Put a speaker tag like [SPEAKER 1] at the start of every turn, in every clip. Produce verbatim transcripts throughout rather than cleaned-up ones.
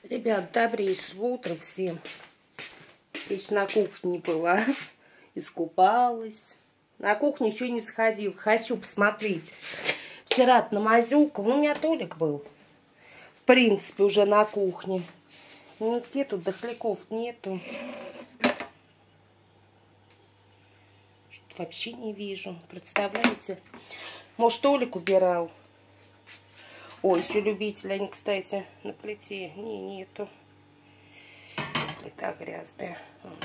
[SPEAKER 1] Ребят, добрейшего утра всем. Я еще на кухне была, искупалась. На кухню еще не сходил. Хочу посмотреть. Вчера намазюкал. Ну, у меня Толик был. В принципе, уже на кухне. Нигде тут дохляков нету. Вообще не вижу. Представляете? Может, Толик убирал. Ой, еще любители, они, кстати, на плите. Не, нету. Плита грязная.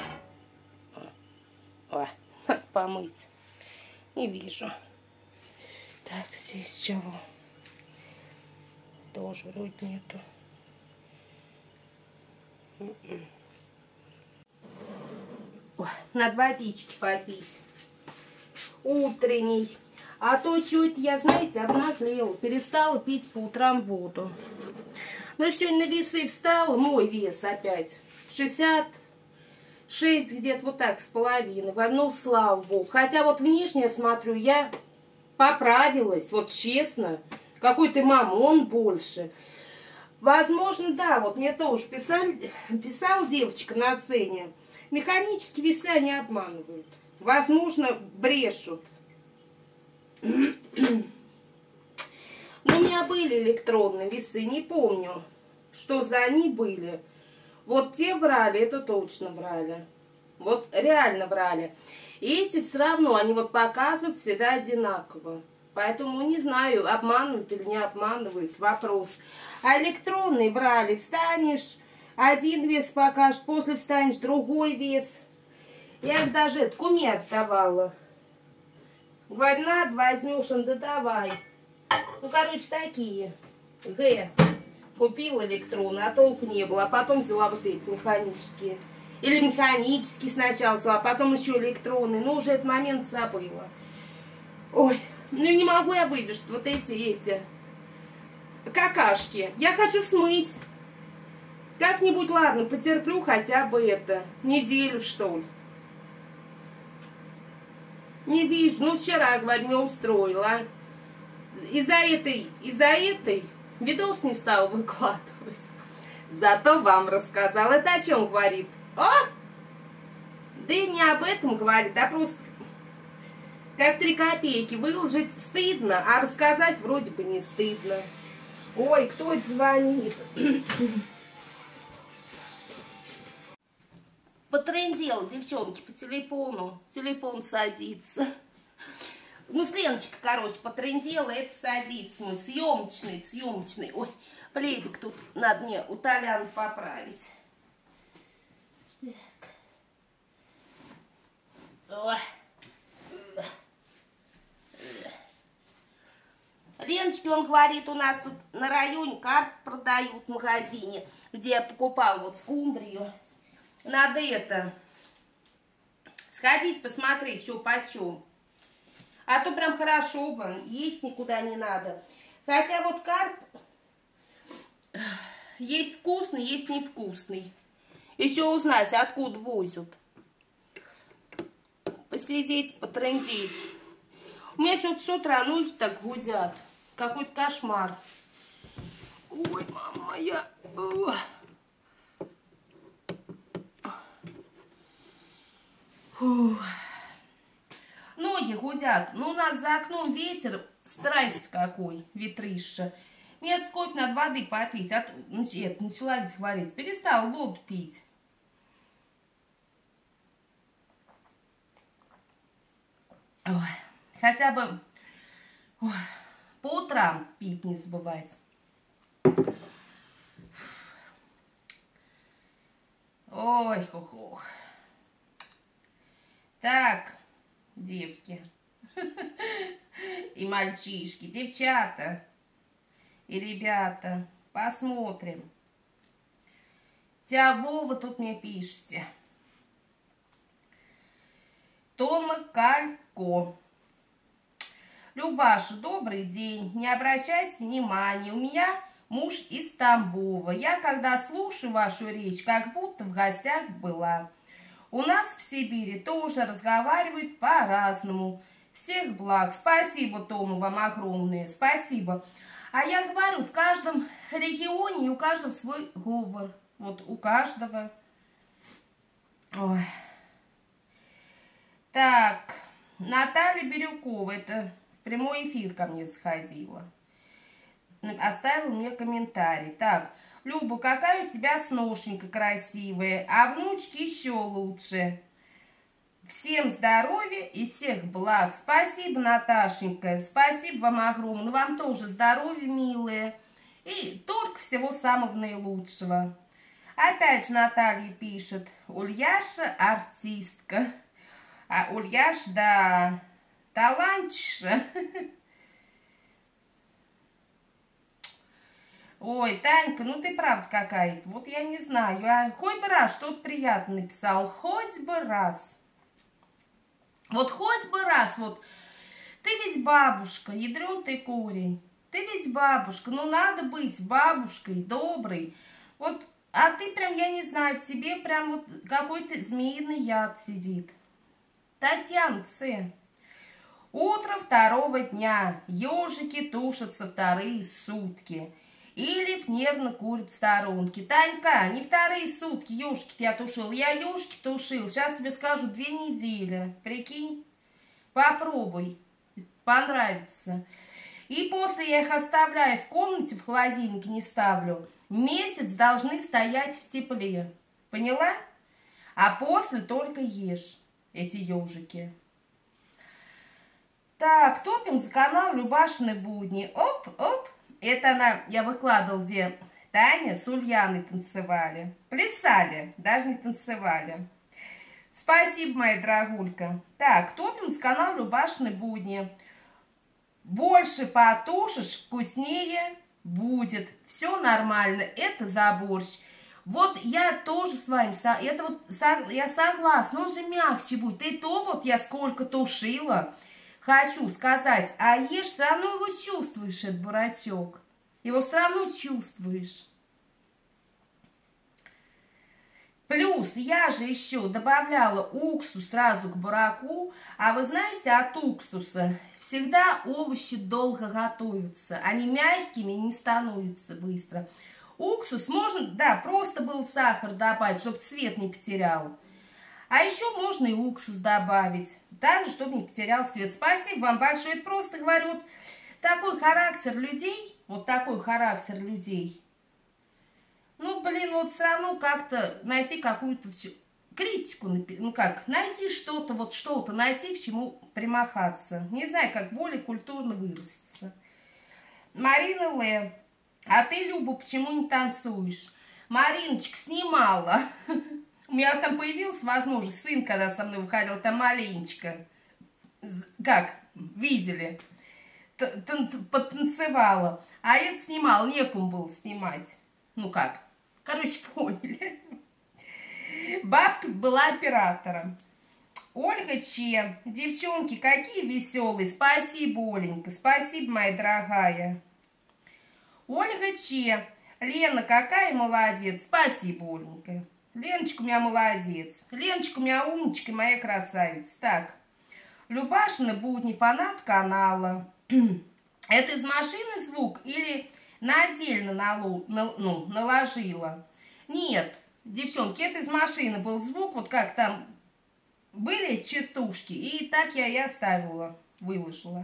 [SPEAKER 1] О, помыть. Не вижу. Так, здесь чего? Тоже вроде нету. Ой, надо водички попить. Утренний. А то что-то я, знаете, обнаглела. Перестала пить по утрам воду. Ну, сегодня на весы встала. Мой вес опять. шестьдесят шесть где-то вот так с половиной. Ну, слава богу. Хотя вот внешне смотрю, я поправилась. Вот честно. Какой ты мамон больше. Возможно, да. Вот мне тоже писали, писала девочка на цене. Механические веса не обманывают. Возможно, брешут. Ну, у меня были электронные весы, не помню, что за они были. Вот те врали, это точно врали. Вот реально врали. И эти все равно, они вот показывают всегда одинаково. Поэтому не знаю, обманывают или не обманывают, вопрос. А электронные врали, встанешь, один вес покажет, после встанешь, другой вес. Я их даже куме отдавала. Говорю, надо, возьмешь, он, да давай. Ну, короче, такие. Г. Купила электронные, а толку не было. А потом взяла вот эти механические. Или механические сначала взяла, а потом еще электронные. Ну, уже этот момент забыла. Ой, ну не могу я выдержать вот эти, эти какашки. Я хочу смыть. Как-нибудь, ладно, потерплю хотя бы это. Неделю, что ли. Не вижу. Ну, вчера, говорю, не устроила. Из-за этой, из-за этой видос не стал выкладывать. Зато вам рассказал. Это о чем говорит? О! Да и не об этом говорит, а просто как три копейки. Выложить стыдно, а рассказать вроде бы не стыдно. Ой, кто это звонит? Потрындел, девчонки, по телефону. Телефон садится. Ну, с Леночкой, короче, потрындела, это садится. Ну, съемочный, съемочный. Ой, пледик тут надо мне у Толяна поправить. Так. Ой. Леночке, он говорит, у нас тут на районе карп продают в магазине, где я покупала вот скумбрию. Надо это, сходить, посмотреть, что почем. А то прям хорошо бы, есть никуда не надо. Хотя вот карп есть вкусный, есть невкусный. Еще узнать, откуда возят. Посидеть, потрындеть. У меня что-то с утра ноги так гудят. Какой-то кошмар. Ой, мама моя. Фух. Ноги гудят. Ну, у нас за окном ветер. Страсть какой, ветрища. Вместо кофе надо воды попить. А, ну, это, начала ведь говорить. Перестала воду пить. Ой. Хотя бы ой, по утрам пить не забывать. Ой, хух-хух. Так, девки и мальчишки, девчата и ребята, посмотрим. Тяво вы тут мне пишете. Тома Калько. Любаша, добрый день. Не обращайте внимания. У меня муж из Тамбова. Я, когда слушаю вашу речь, как будто в гостях была. У нас в Сибири тоже разговаривают по-разному. Всех благ. Спасибо, Тома, вам огромное. Спасибо. А я говорю, в каждом регионе и у каждого свой говор. Вот у каждого. Ой. Так, Наталья Бирюкова, это в прямой эфир ко мне заходила. Оставил мне комментарий. Так, Люба, какая у тебя сношенька красивая, а внучки еще лучше. Всем здоровья и всех благ. Спасибо, Наташенька, спасибо вам огромное. Вам тоже здоровья, милые. И только всего самого наилучшего. Опять же Наталья пишет, Ульяша артистка. А Ульяш, да, талантиша. Ой, Танька, ну ты правда какая-то. Вот я не знаю, а хоть бы раз что-то приятное написал, хоть бы раз. Вот хоть бы раз, вот, ты ведь бабушка, ядрен ты корень. Ты ведь бабушка, ну надо быть бабушкой, доброй. Вот, а ты прям, я не знаю, в тебе прям вот какой-то змеиный яд сидит. Татьяна Ц. Утро второго дня. Ежики тушатся вторые сутки. Ильев нервно курит в сторонке. Танька, не вторые сутки ежики я тушил. Я ежики тушил. Сейчас тебе скажу, две недели. Прикинь? Попробуй. Понравится. И после я их оставляю в комнате, в холодильнике не ставлю. Месяц должны стоять в тепле. Поняла? А после только ешь эти ежики. Так, топим за канал Любашины будни. Оп, оп. Это она, я выкладывал, где Таня с Ульяной танцевали. Плясали, даже не танцевали. Спасибо, моя дорогулька. Так, топим за канал Любашины будни. Больше потушишь, вкуснее будет. Все нормально, это за борщ. Вот я тоже с вами, это вот, я согласна, он же мягче будет. И то вот я сколько тушила, хочу сказать, а ешь, все равно его чувствуешь, этот бурачок. Его все равно чувствуешь. Плюс я же еще добавляла уксус сразу к бураку. А вы знаете, от уксуса всегда овощи долго готовятся. Они мягкими не становятся быстро. Уксус можно, да, просто был сахар добавить, чтобы цвет не потерял. А еще можно и уксус добавить, также, чтобы не потерял цвет. Спасибо вам большое. Это просто, говорю, вот такой характер людей, вот такой характер людей. Ну, блин, вот все равно как-то найти какую-то критику, ну как, найти что-то, вот что-то, найти, к чему примахаться. Не знаю, как более культурно выразиться. Марина Л. А ты, Люба, почему не танцуешь? Мариночка снимала. У меня там появилась возможность, сын, когда со мной выходил, там маленечко, как, видели, потанцевала. А это снимала, некому было снимать. Ну как, короче, поняли. Бабка была оператором. Ольга Че. Девчонки, какие веселые. Спасибо, Оленька, спасибо, моя дорогая. Ольга Че. Лена, какая молодец. Спасибо, Оленька. Леночка у меня молодец. Леночка у меня умничка, моя красавица. Так, Любашина будни, фанат канала. Это из машины звук или на отдельно налу, на, ну, наложила? Нет, девчонки, это из машины был звук, вот как там были частушки, и так я и оставила, выложила.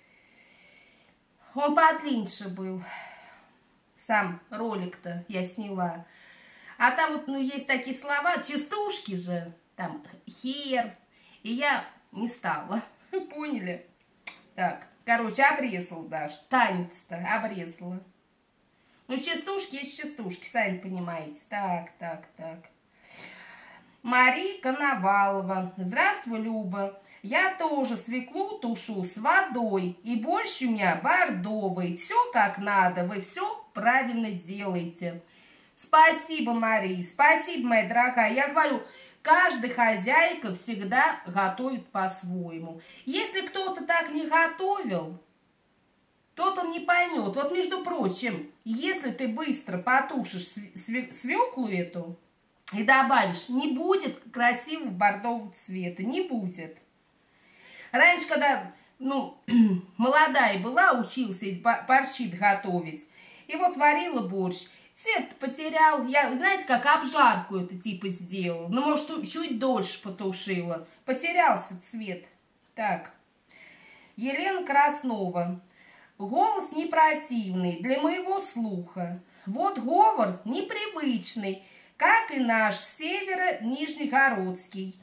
[SPEAKER 1] Он подлиннее был. Сам ролик-то я сняла. А там вот, ну, есть такие слова, частушки же, там, хер, и я не стала, поняли? Так, короче, обрезала даже, танец-то обрезала. Ну, частушки есть частушки, сами понимаете. Так, так, так. Мария Коновалова. Здравствуй, Люба. Я тоже свеклу тушу с водой, и больше у меня бордовый. Все как надо, вы все правильно делаете. Спасибо, Мария, спасибо, моя дорогая. Я говорю, каждая хозяйка всегда готовит по-своему. Если кто-то так не готовил, тот он не поймет. Вот, между прочим, если ты быстро потушишь свеклу эту и добавишь, не будет красивого бордового цвета, не будет. Раньше, когда ну, молодая была, учился эти борщи готовить. И вот варила борщ. Цвет потерял. Я, знаете, как обжарку это типа сделала. Ну, может, чуть дольше потушила. Потерялся цвет. Так. Елена Краснова. Голос не противный для моего слуха. Вот говор непривычный, как и наш северо-нижнегородский.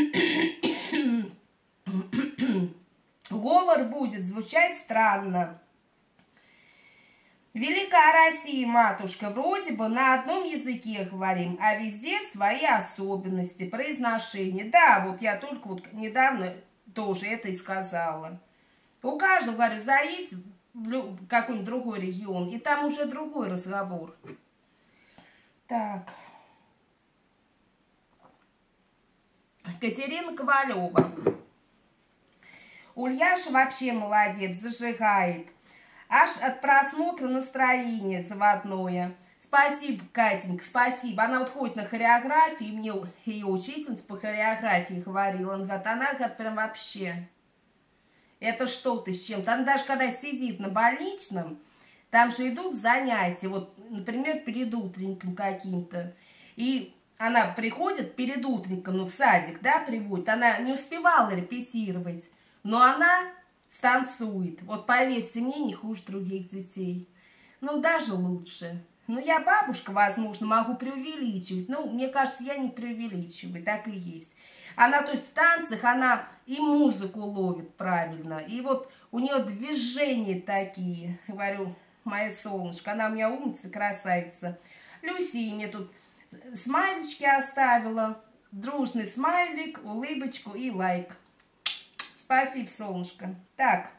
[SPEAKER 1] Говор будет звучать странно. Великая Россия, матушка, вроде бы на одном языке говорим, а везде свои особенности, произношения. Да, вот я только вот недавно тоже это и сказала. У каждого, говорю, заедь в какой-нибудь другой регион, и там уже другой разговор. Так. Катерина Ковалева. Ульяша вообще молодец, зажигает. Аж от просмотра настроение заводное. Спасибо, Катенька, спасибо. Она вот ходит на хореографии, мне ее учительница по хореографии говорила. Она говорит, она говорит, прям вообще, это что-то с чем-то. Она даже когда сидит на больничном, там же идут занятия, вот, например, перед утренником каким-то. И она приходит перед утренником, ну, в садик, да, приводит. Она не успевала репетировать, но она станцует. Вот поверьте мне, не хуже других детей. Ну, даже лучше. Ну, я бабушка, возможно, могу преувеличивать. Ну, мне кажется, я не преувеличиваю, так и есть. Она, то есть, в танцах, она и музыку ловит правильно. И вот у нее движения такие. Говорю, моя солнышко, она у меня умница, красавица. Люси мне тут смайлички оставила. Дружный смайлик, улыбочку и лайк. Спасибо, солнышко. Так.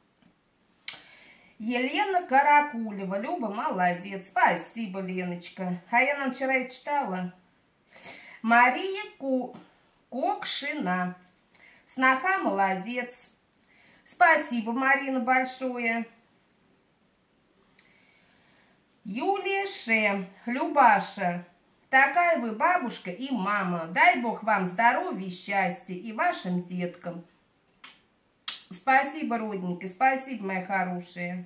[SPEAKER 1] Елена Каракулева. Люба, молодец. Спасибо, Леночка. А я нам вчера и читала. Мария Ку... Кокшина. Сноха, молодец. Спасибо, Марина, большое. Юлия Ше. Любаша. Такая вы бабушка и мама. Дай Бог вам здоровья и счастья и вашим деткам. Спасибо, родненькая, спасибо, моя хорошая.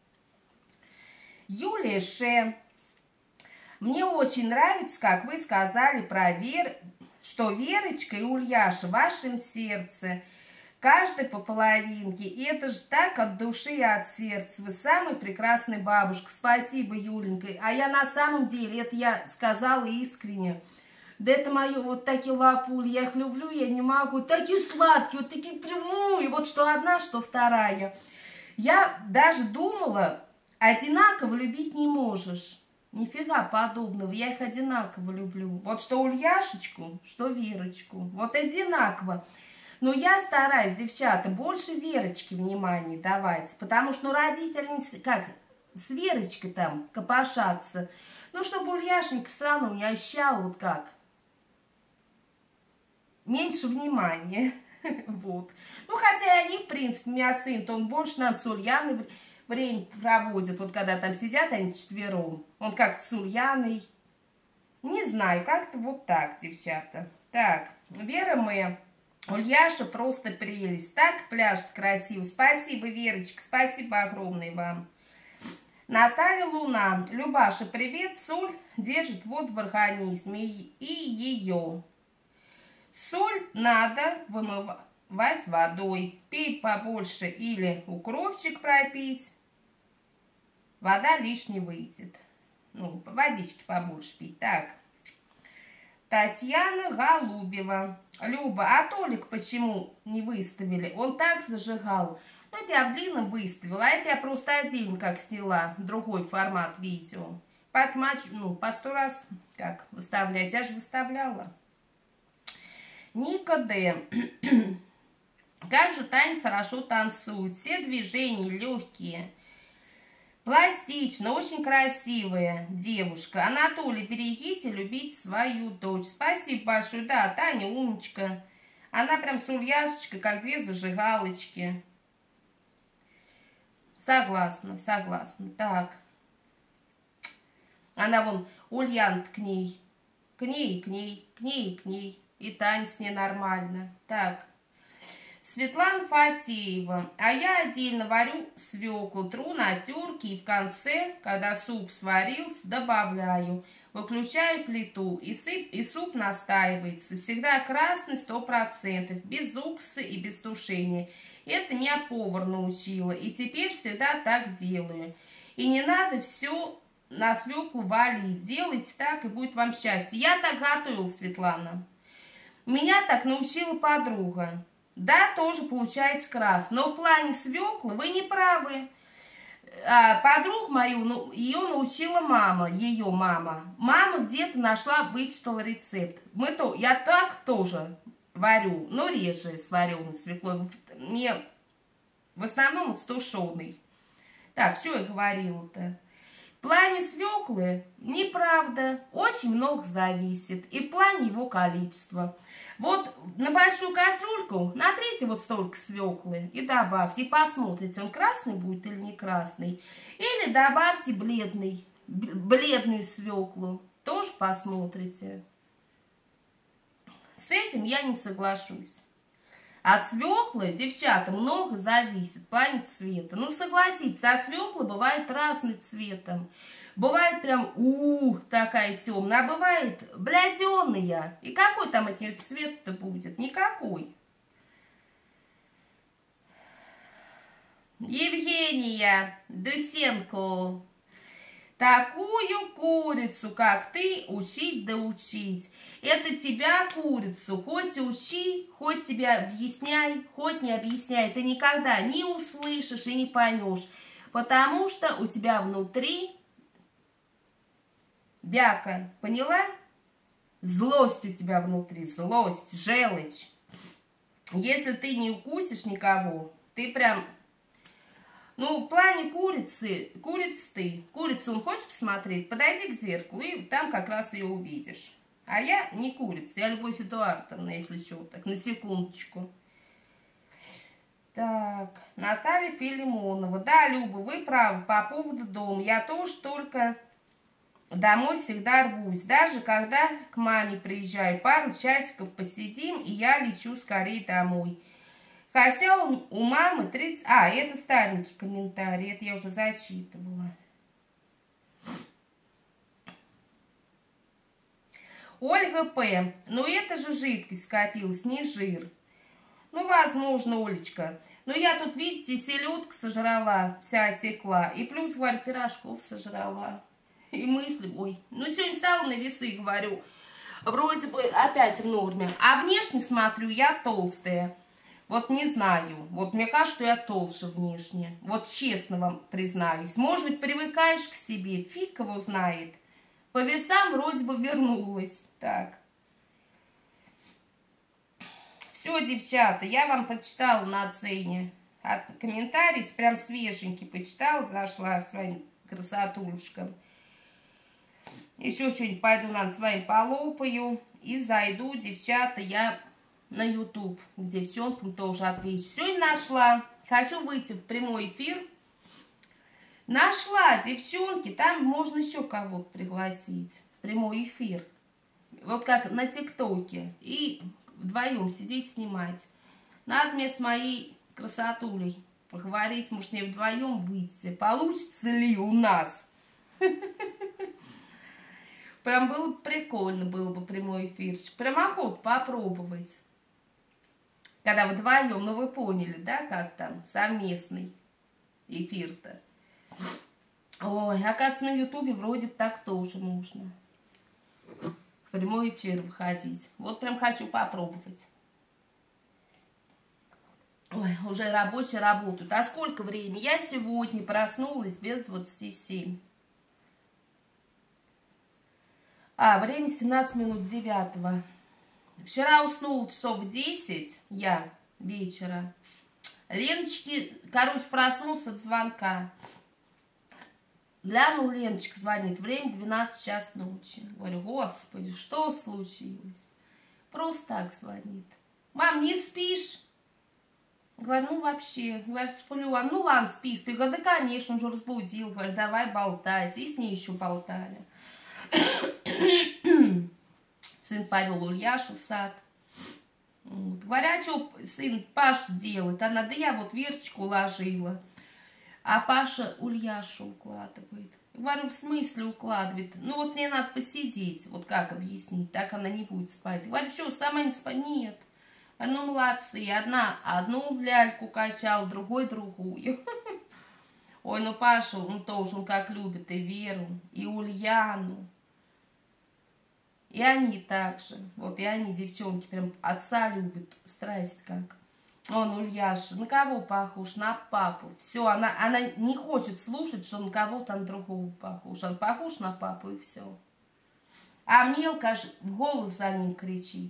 [SPEAKER 1] Юлия Ше. Мне очень нравится, как вы сказали про Вер, что Верочка и Ульяша в вашем сердце. Каждый по половинке. И это же так от души и от сердца. Вы самая прекрасная бабушка. Спасибо, Юленька. А я на самом деле, это я сказала искренне. Да это мое, вот такие лапули, я их люблю, я не могу. Такие сладкие, вот такие прямые. Вот что одна, что вторая. Я даже думала, одинаково любить не можешь. Нифига подобного, я их одинаково люблю. Вот что Ульяшечку, что Верочку. Вот одинаково. Но я стараюсь, девчата, больше Верочке внимания давать. Потому что ну, родители, как, с Верочкой там копошатся. Ну, чтобы Ульяшенька все равно не ощущала вот как. Меньше внимания. Вот. Ну, хотя они, в принципе, у меня сын, то он больше, наверное, с Ульяной время проводит. Вот когда там сидят они четвером. Он как-то с Ульяной. Не знаю, как-то вот так, девчата. Так, Вера Мэ. Ульяша просто прелесть. Так пляшет красиво. Спасибо, Верочка, спасибо огромное вам. Наталья Луна. Любаша, привет. Соль держит воду в организме и ее. Соль надо вымывать водой. Пей побольше или укропчик пропить. Вода лишней выйдет. Ну, водички побольше пить. Так. Татьяна Голубева. Люба, а Толик почему не выставили? Он так зажигал. Ну, это я в длинном выставила, а это я просто отдельно как сняла. Другой формат видео. Поэтому, ну, по сто раз как выставлять. Я же выставляла. Ника Д. Как же Таня хорошо танцует. Все движения легкие. Пластично, очень красивая девушка. Анатолий, берегите, любить свою дочь. Спасибо большое. Да, Таня умничка. Она прям с Ульяшечкой, как две зажигалочки. Согласна, согласна. Так. Она вон, Ульян к ней. К ней, к ней, к ней, к ней. И Таня с ней нормально. Так. Светлана Фатеева. А я отдельно варю свеклу, тру на терке и в конце, когда суп сварился, добавляю. Выключаю плиту, и, сып, и суп настаивается. Всегда красный сто процентов, без уксуса и без тушения. Это меня повар научила, и теперь всегда так делаю. И не надо все на свеклу валить. Делайте так, и будет вам счастье. Я так готовила, Светлана. Меня так научила подруга. Да, тоже получается красно. Но в плане свеклы вы не правы. А, подругу мою, ну, ее научила мама, ее мама. Мама где-то нашла, вычитала рецепт. Мы то, я так тоже варю, но реже с вареной свеклой. Мне в основном с тушеной. Так, что я говорила-то? В плане свеклы неправда. Очень много зависит. И в плане его количества. Вот на большую кастрюльку натрите вот столько свеклы и добавьте. И посмотрите, он красный будет или не красный. Или добавьте бледный, бледную свеклу. Тоже посмотрите. С этим я не соглашусь. От свеклы, девчата, много зависит в плане цвета. Ну, согласитесь, а свекла бывает разным цветом. Бывает прям, у, такая темная, а бывает бляденая. И какой там от нее цвет-то будет? Никакой. Евгения Дусенко. Такую курицу, как ты, учить да учить. Это тебя, курицу, хоть учи, хоть тебя объясняй, хоть не объясняй. Ты никогда не услышишь и не поймешь. Потому что у тебя внутри бяка, поняла? Злость у тебя внутри, злость, желчь. Если ты не укусишь никого, ты прям... Ну, в плане курицы, куриц ты, курицу он хочет посмотреть, подойди к зеркалу, и там как раз ее увидишь. А я не курица, я Любовь Эдуардовна, если что, так, на секундочку. Так, Наталья Филимонова. Да, Люба, вы правы по поводу дома. Я тоже только домой всегда рвусь. Даже когда к маме приезжаю, пару часиков посидим, и я лечу скорее домой. Хотя у, у мамы тридцать... А, это старенький комментарий, это я уже зачитывала. Ольга П. Ну это же жидкость скопилась, не жир. Ну, возможно, Олечка. Но я тут, видите, селедку сожрала, вся отекла. И плюс, говорю, пирожков сожрала. И мысли, ой, ну сегодня стала на весы, говорю, вроде бы опять в норме. А внешне смотрю, я толстая. Вот не знаю, вот мне кажется, что я толще внешне. Вот честно вам признаюсь. Может быть, привыкаешь к себе, фиг его знает. По весам вроде бы вернулась. Так. Все, девчата, я вам почитала на оцене. От комментарий прям свеженький почитала, зашла своим красотулечкам. Еще что-нибудь пойду, наверное, с вами полопаю. И зайду, девчата, я... на YouTube, где девчонкам тоже отвечу. Сегодня нашла, хочу выйти в прямой эфир. Нашла, девчонки, там можно еще кого-то пригласить в прямой эфир. Вот как на ТикТоке. И вдвоем сидеть снимать. Надо мне с моей красотулей поговорить, может, с ней вдвоем выйти. Получится ли у нас? Прям было бы прикольно, было бы прямой эфирчик. Прям охота попробовать. Когда вдвоем, ну вы поняли, да, как там, совместный эфир-то. Ой, оказывается, на Ютубе вроде бы так тоже можно. В прямой эфир выходить. Вот прям хочу попробовать. Ой, уже рабочие работают. А сколько времени? Я сегодня проснулась без двадцати семи. А, время семнадцать минут девятого. Вчера уснула часов в десять, я, вечера. Леночки, короче, проснулся от звонка. Глянул, Леночка звонит, время двенадцать час ночи. Говорю, господи, что случилось? Просто так звонит. Мам, не спишь? Говорю, ну вообще, говорю, сплю. А ну ладно, спи, спи. Говорю, да конечно, уже разбудил. Говорю, давай болтать. И с ней еще болтали. Сын повел Ульяшу в сад. Вот. Говорю, а что сын Паш делает? Она, да я вот Верочку уложила. А Паша Ульяшу укладывает. Говорю, в смысле укладывает? Ну вот с ней надо посидеть. Вот как объяснить? Так она не будет спать. Говорю, что, сама не спать? Нет. Ну, молодцы. Одна одну ляльку качала, другой другую. Ой, ну Паша, он тоже, он как любит и Веру, и Ульяну. И они также. Вот и они, девчонки, прям отца любят. Страсть как. Он, Ульяша, на кого похож? На папу. Все, она, она не хочет слушать, что на кого-то на другого похож. Он похож на папу, и все. А Мелка аж в голос за ним кричит.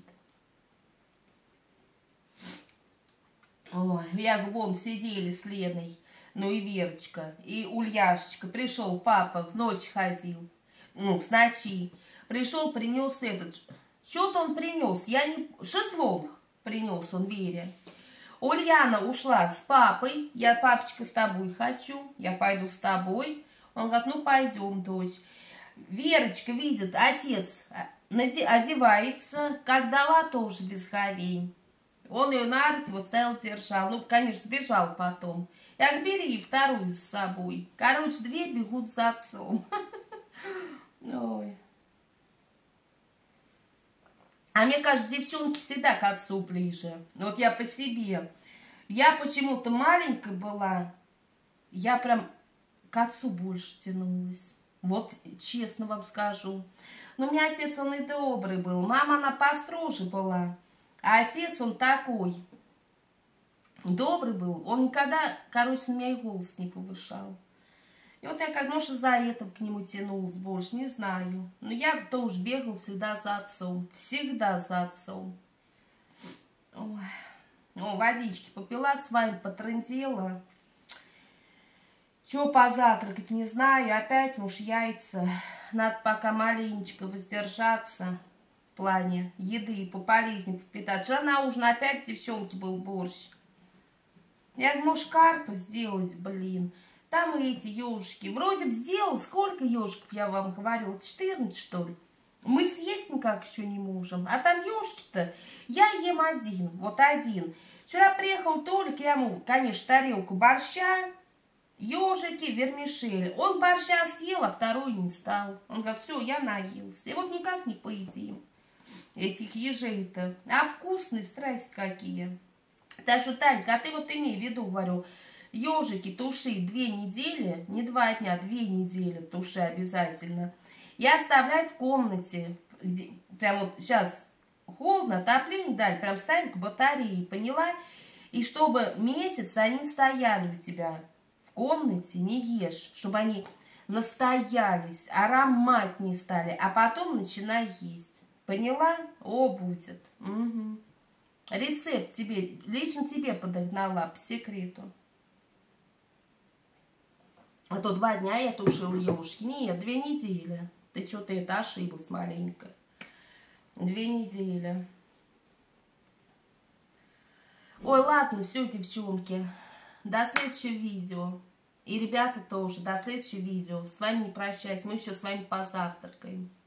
[SPEAKER 1] Ой, я вон сидели с Леной, ну и Верочка, и Ульяшечка. Пришел папа, в ночь ходил, ну, с ночи. Пришел, принес этот, что-то он принес, я не, шезлонг принес он Вере. Ульяна ушла с папой, я, папочка, с тобой хочу, я пойду с тобой. Он говорит, ну пойдем, дочь. Верочка видит, отец одевается, как дала, тоже без говень. Он ее на руки вот стоял, держал. Ну, конечно, сбежал потом. Я говорю, бери вторую с собой. Короче, две бегут за отцом. Ой. А мне кажется, девчонки всегда к отцу ближе. Вот я по себе. Я почему-то маленькая была. Я прям к отцу больше тянулась. Вот честно вам скажу. Но у меня отец, он и добрый был. Мама, она построже была. А отец, он такой, добрый был, он никогда, короче, на меня и голос не повышал. И вот я, как, может, из-за этого к нему тянулась больше, не знаю. Но я тоже бегала всегда за отцом, всегда за отцом. Ой. О, водички попила с вами, потрындела. Что позавтракать, не знаю, опять, может, яйца. Надо пока маленечко воздержаться. В плане еды, пополезнее попитаться. Вчера на ужин опять, девчонки, был борщ. Я говорю, может, карпа сделать, блин. Там и эти ежики. Вроде бы сделал. Сколько ежиков, я вам говорила? четырнадцать, что ли? Мы съесть никак еще не можем. А там ежики-то я ем один. Вот один. Вчера приехал Толик, я ему, конечно, тарелку борща, ежики, вермишель. Он борща съел, а второй не стал. Он говорит, все, я наелся. И вот никак не поедим этих ежей-то. А вкусные, страсть какие. Так что, Танька, а ты вот имей в виду, говорю, ежики туши две недели, не два дня, две недели туши обязательно. И оставляй в комнате. Прям вот сейчас холодно, отопление дали, прям ставь к батарее, поняла? И чтобы месяц они стояли у тебя в комнате, не ешь, чтобы они настоялись, ароматнее стали, а потом начинай есть. Поняла? О, будет. Угу. Рецепт тебе, лично тебе подогнала по секрету. А то два дня я тушила ежики. Нет, две недели. Ты что-то это ошиблась маленько. Две недели. Ой, ладно, все, девчонки. До следующего видео. И ребята тоже, до следующего видео. С вами не прощаюсь, мы еще с вами позавтракаем.